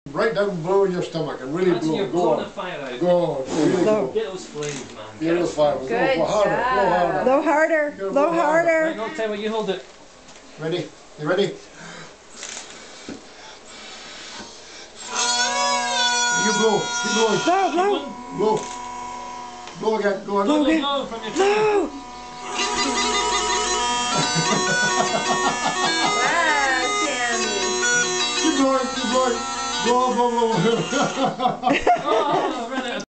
Right down below in your stomach and really blow. Go on. Fire out. Go on. Really go. Get those flames, man. Get those flames. Good Go harder. job. Blow harder. Blow harder. Blow harder. Right, no, tell you what, you hold it. Ready? You ready? You blow. Keep blowing. Blow, blow. Blow. Blow again. Go on. Blow again. Blow from your Blow. Wow, Sammy. Keep blowing. Keep blowing. Blow, blow, blow. Oh, really?